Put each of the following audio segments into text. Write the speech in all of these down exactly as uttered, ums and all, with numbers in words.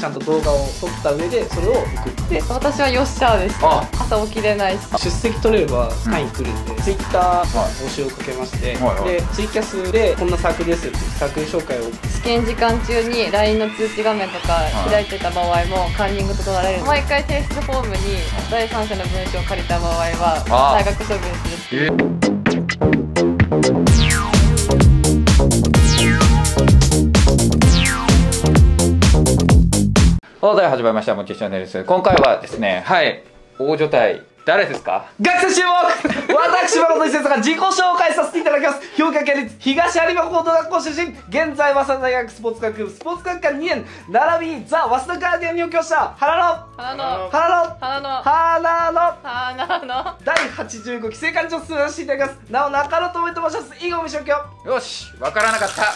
ちゃんと動画を撮った上でそれを送って。 私はよっしゃーです。朝起きれないし出席取れればサイン来るんで、ツイッター募集をかけまして、でツイキャスでこんなサークルですってサークル紹介を。 試験時間中に ライン の通知画面とか開いてた場合もカンニングと取られる。毎回提出フォームに第三者の文章を借りた場合は退学処分するっていう。 はい、始まりました。もちチャンネルです。今回はですね、はい、大所帯、誰ですか？ 学生注目私、誠一先生が自己紹介させていただきます。兵庫県立東有馬高等学校出身、現在早稲田大学スポーツ科学部スポーツ学科にねん、並びにザ・早稲田ガーディアンにお教した花の花の花の花の花の花のだいはちじゅうご期生館長を務めさせていただきます。なお、中野智恵と申します。以後未消去。 よし、わからなかった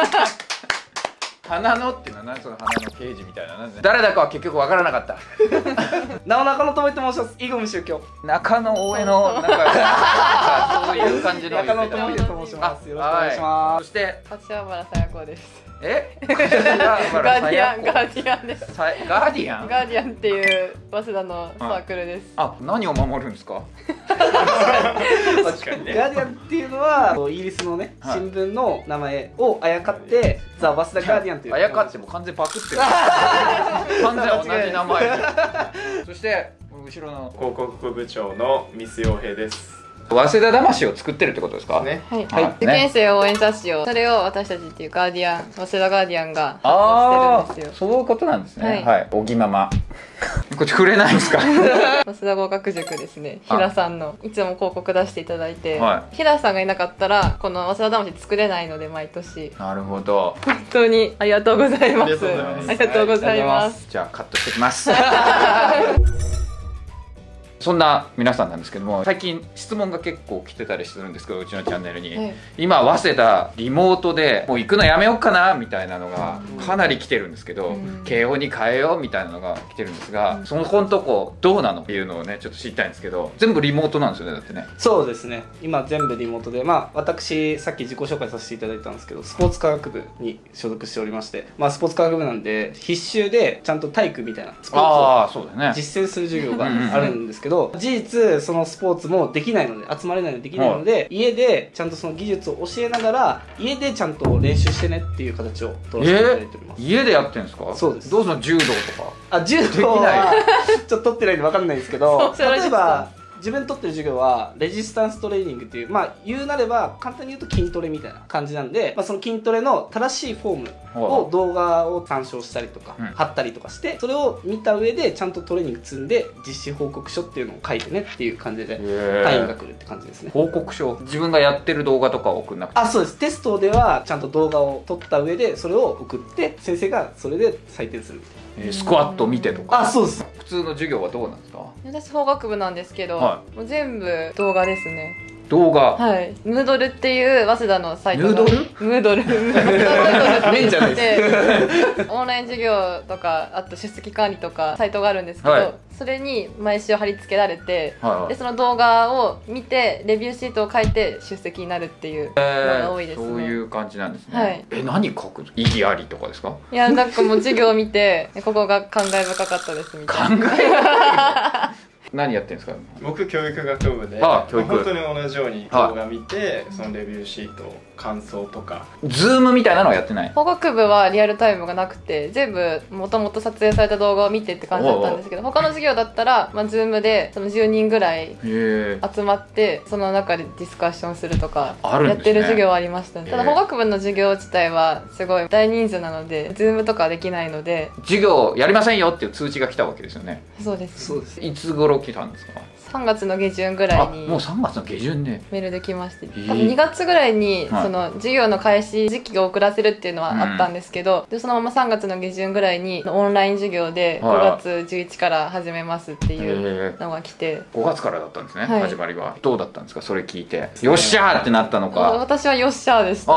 花のっていうのは何？その花の刑事みたいな、誰だかは結局わからなかったなお、中野智恵と申します。以後未消去。 中野大江のなんかそういう感じの中野智恵と申します。よろしくお願いします。 そして柏原さや子です。 えガーディアン、ガーディアンです。 ガーディアンガーディアンっていう早稲田のサークルです。 あ、何を守るんですか？ 確かにね。ガーディアンっていうのはイギリスのね、新聞の名前をあやかってザ・早稲田ガーディアンという。 あやかっても完全パクってる完全同じ名前そして後ろの広告部部長のミス洋平です。 早稲田魂を作ってるってことですかね。 はい、はい、受験生応援冊子を、それを私たちっていうガーディアン、早稲田ガーディアンが発行してるんですよ。 そういうことなんですね。はい、おぎままこっち触れないんですか？ 早稲田合格塾ですね。平さんのいつも広告出していただいて、平さんがいなかったらこの早稲田魂作れないので、毎年。 なるほど。 本当にありがとうございます。ありがとうございます。 じゃあカットしてきますそんな皆さんなんですけども、最近質問が結構来てたりするんですけど、うちのチャンネルに、はい、今早稲田リモートでもう行くのやめようかなみたいなのがかなり来てるんですけど、慶応に変えようみたいなのが来てるんですが、そのこのとこどうなのっていうのをねちょっと知りたいんですけど、全部リモートなんですよね。だってね。 そうですね、今全部リモートで、まあ私さっき自己紹介させていただいたんですけど、スポーツ科学部に所属しておりまして、まあスポーツ科学部なんで必修でちゃんと体育みたいなスポーツを実践する授業があるんですけど、事実そのスポーツもできないので、集まれないのでできないので、はい、家でちゃんとその技術を教えながら家でちゃんと練習してねっていう形を取らせていただいております。 えー、家でやってるんですか？ そうです。 どうするの？柔道とか。 あ、柔道はちょっと取ってないんで分かんないんですけど例えば自分取ってる授業はレジスタンストレーニングっていう、まあ言うなれば簡単に言うと筋トレみたいな感じなんで、まあ、その筋トレの正しいフォームを動画を参照したりとか、うん、貼ったりとかして、それを見た上でちゃんとトレーニング積んで実施報告書っていうのを書いてねっていう感じで単位が来るって感じですね。 報告書、自分がやってる動画とかを送んなくて。 あ、そうです。テストではちゃんと動画を撮った上でそれを送って先生がそれで採点するみたいな。 えー、スクワット見てとか。 あ、そうです。 普通の授業はどうなんですか？ 私法学部なんですけど、 はい、もう全部動画ですね。 動画。 はい。ムードルっていう早稲田のサイトが。 ヌードル？ ムードル。ムードル麺じゃないですオンライン授業とか、あと出席管理とかサイトがあるんですけど、はい、それに毎週貼り付けられて、はいはい、でその動画を見てレビューシートを書いて出席になるっていうのが多いですね。 そういう感じなんですね。 はい、 え、何書くの？意義ありとかですか？ いや、なんかもう授業を見てここが感慨深かったですみたいな。 感慨深い何やってるんですか？ 僕教育学部で、 ああ教育、 本当に同じように動画見て、そのレビューシート、感想とか。 ズームみたいなのはやってない？ 法学部はリアルタイムがなくて、全部もともと撮影された動画を見てって感じだったんですけど、他の授業だったら、まあ、ズームでそのじゅうにんぐらい集まってその中でディスカッションするとかやってる授業はありましたね。ただ法学部の授業自体はすごい大人数なのでズームとかできないので、 授業やりませんよっていう通知が来たわけですよね。 そうです。 そうです。 いつ頃来たんですか？ さんがつの下旬ぐらいに。 もうさんがつの下旬でメールで来まして、多分にがつぐらいにその授業の開始時期を遅らせるっていうのはあったんですけど、でそのままさんがつの下旬ぐらいにオンライン授業でごがつじゅういちから始めますっていうのが来て、 ごがつからだったんですね、はい、始まりは。どうだったんですか？それ聞いてよっしゃーってなったのか。 私はよっしゃーでした。 あ、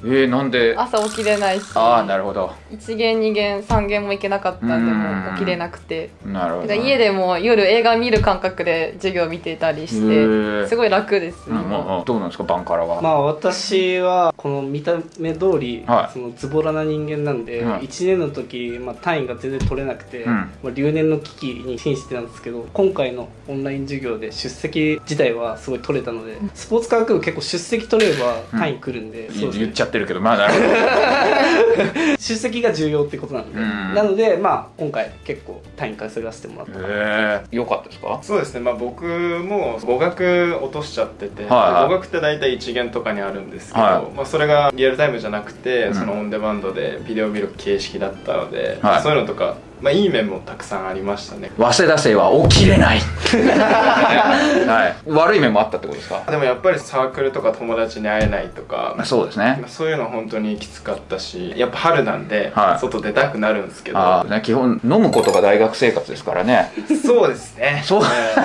えー、なんで？ 朝起きれないし。 ああ、なるほど。 いち限に限さん限も行けなかったんで、もう起きれなくて。 なるほど。 家でも夜映画見る感覚で授業見てたりしてすごい楽です、 うんうんうん、どうなんですかバンカラは。 まあ私はこの見た目通り、 はい、 そのズボラな人間なんで、はい、いちねんの時、まあ、単位が全然取れなくて、うん、まあ、留年の危機に瀕してたんですけど、今回のオンライン授業で出席自体はすごい取れたので、うん、スポーツ科学部結構出席取れれば単位来るんで、うん、 そうですね、言っちゃってるけどまあなるほど出席が重要ってことなんで、うん、なのでまあ今回結構単位稼がせてもらった。 へえ、よかったですか？ そうですね、まあ僕も語学落としちゃってて、はいはい、語学って大体いち限とかにあるんですけど、はい、まあそれがリアルタイムじゃなくて、うん、そのオンデマンドでビデオ見る形式だったので、はい、そういうのとか、まあ、いい面もたくさんありましたね。 早稲田生は起きれない、はい、悪い面もあったってことですか？ でもやっぱりサークルとか友達に会えないとか、 そうですね、 そういうの本当にきつかったし、やっぱ春なんで、はい、外出たくなるんですけど、 あ、ね、基本飲むことが大学生活ですからね。 そうですね。そう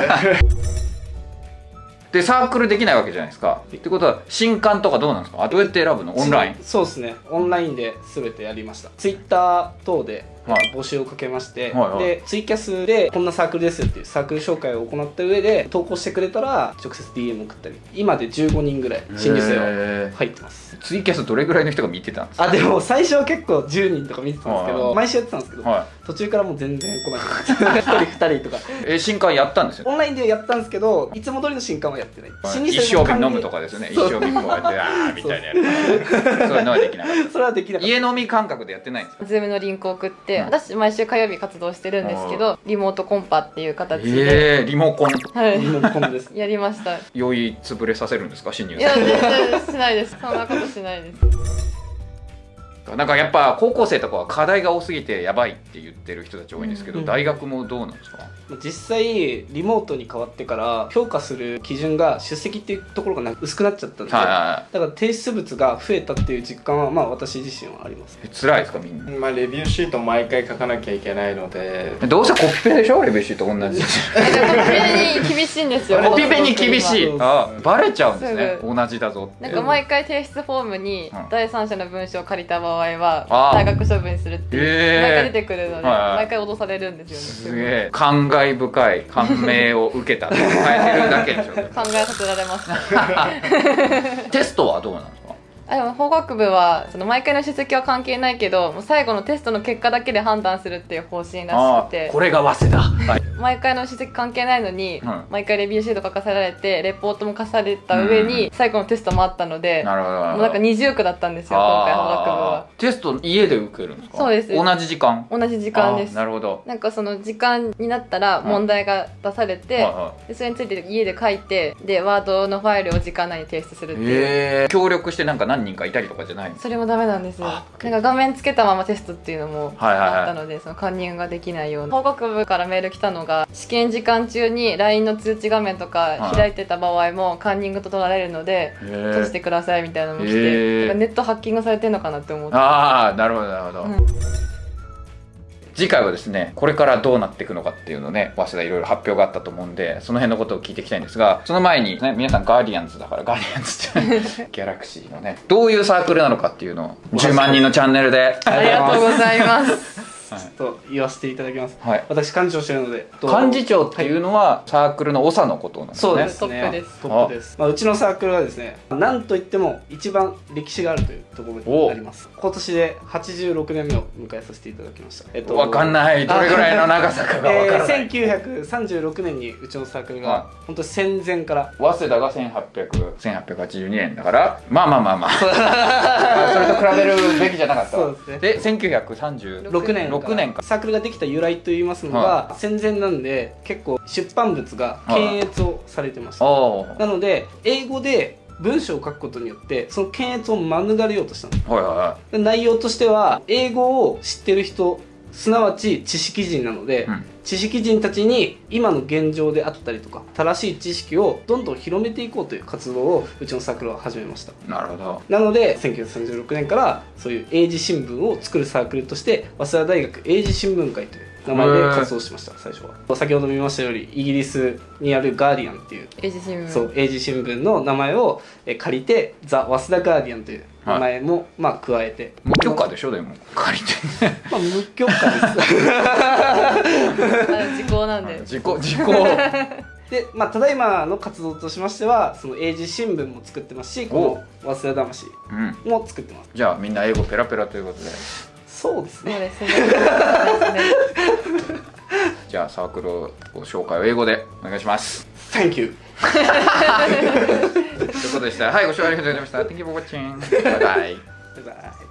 でサークルできないわけじゃないですか。ってことは新刊とかどうなんですか？どうやって選ぶの？オンライン？ そうですね、オンラインで全てやりました。ツイッター等で募集をかけまして、はいはい、でツイキャスでこんなサークルですっていうサークル紹介を行った上で投稿してくれたら直接 ディーエム 送ったり、今でじゅうごにんぐらい新入生は入ってます。 ツイキャスどれぐらいの人が見てたんですか？ あ、でも最初は結構じゅうにんとか見てたんですけど、毎週やってたんですけど、はい、途中からもう全然来なくなってひとりふたりとかえ新刊やったんですよ。 オンラインでやったんですけど、いつも通りの新刊はやってない。 新入生一生瓶飲むとかですよね。一生瓶こうやってあーみたいなやつそういうのはできなかった。 それはできなかった。 家飲み感覚でやってないんですか？ ズームのリンクを送って、うん、私毎週火曜日活動してるんですけど、リモートコンパっていう形で、 えー、リモコン、 はい、リモコンですやりました。 酔い潰れさせるんですか新入生？ いや全然しないです。そんなことしないです。 なんかやっぱ高校生とかは課題が多すぎてやばいって言ってる人たち多いんですけど、うん、大学もどうなんですか？ 実際リモートに変わってから評価する基準が出席っていうところが薄くなっちゃったんで、はいはいはい、だから提出物が増えたっていう実感はまあ私自身はあります。 え辛いですかみんな？ まあレビューシート毎回書かなきゃいけないので、 どうせコピペでしょレビューシート同じ。コピペに厳しいんですよ。 コピペに厳しい。あ、バレちゃうんですね。同じだぞって。 なんか毎回提出フォームに第三者の文章を借りた場合は大学処分するっていう、えー、毎回出てくるので、はいはい、毎回脅されるんですよね。 すげえ感慨深い感銘を受けたと変えてるだけでしょ。考えさせられました。 テストはどうなんですか？ あ、でも法学部はその毎回の出席は関係ないけど、もう最後のテストの結果だけで判断するっていう方針らしくて、 これが早稲田、はい、 毎回の出席関係ないのに、うん、毎回レビューシート書かせられてレポートも課された上に、うん、最後のテストもあったので、なるほどもうなんか二重苦だったんですよ今回法学部は。 テスト家で受けるんですか？ そうです。 同じ時間？ 同じ時間です。 なるほど。 なんかその時間になったら問題が出されて、うん、でそれについて家で書いて、でワードのファイルを時間内に提出するっていう、 えー、協力してなんか何人かいたりとかじゃない？ それもダメなんですよ。なんか画面つけたままテストっていうのもあったので、はいはいはい、その加入ができないような。法学部からメール来たのが、試験時間中に ライン の通知画面とか開いてた場合もカンニングと取られるので閉じてくださいみたいなのも来て、なんかネットハッキングされてるのかなって思って。 ああ、なるほどなるほど、うん、次回はですね、これからどうなっていくのかっていうのね、早稲田いろいろ発表があったと思うんで、その辺のことを聞いていきたいんですが、その前にね、皆さんガーディアンズだから、ガーディアンズってギャラクシーのね、どういうサークルなのかっていうのをじゅうまんにんのチャンネルでありがとうございますちょっと言わせていただきます、はい、私幹事長してるので。 幹事長っていうのはサークルの長のことなんですね。 そうですね、トップです。トップです。まあ、うちのサークルはですね、なんといっても一番歴史があるというところになります。今年ではちじゅうろくねんめを迎えさせていただきました。えっと、 分かんない、どれぐらいの長さかが分からない、えー、 せんきゅうひゃくさんじゅうろくねんにうちのサークルが本当戦前から、 早稲田がせんはっぴゃくはちじゅうにねんだから、まあまあまあまあそれと比べるべきじゃなかった。 そうですね。 でせんきゅうひゃくさんじゅうろくねんかサークルができた由来といいますのが、はい、戦前なんで結構出版物が検閲をされてました、はい、なので英語で文章を書くことによってその検閲を免れようとしたんです、はいはいはい、内容としては英語を知ってる人、すなわち知識人なので、うん、知識人たちに今の現状であったりとか正しい知識をどんどん広めていこうという活動をうちのサークルは始めました。 なるほど。 なのでせんきゅうひゃくさんじゅうろくねんからそういう英字新聞を作るサークルとして早稲田大学英字新聞会という名前で活動しました最初は。先ほど見ましたよりイギリスにあるガーディアンっていう英字新聞、 そう英字新聞の名前を借りてザ・早稲田ガーディアンという名前も、はい、まあ加えて無許可でしょでも借りてまあ無許可です時効なんで時効時効で、まあ、ただいまの活動としましてはその英字新聞も作ってますしこの早稲田魂も作ってます、 うん、じゃあみんな英語ペラペラということでそうですね。 そうですねじゃあサークルを紹介を英語でお願いします。 Thank you ということでした。はい、ご視聴ありがとうございました。 Thank you for watching. バイバイ。 バイバイ。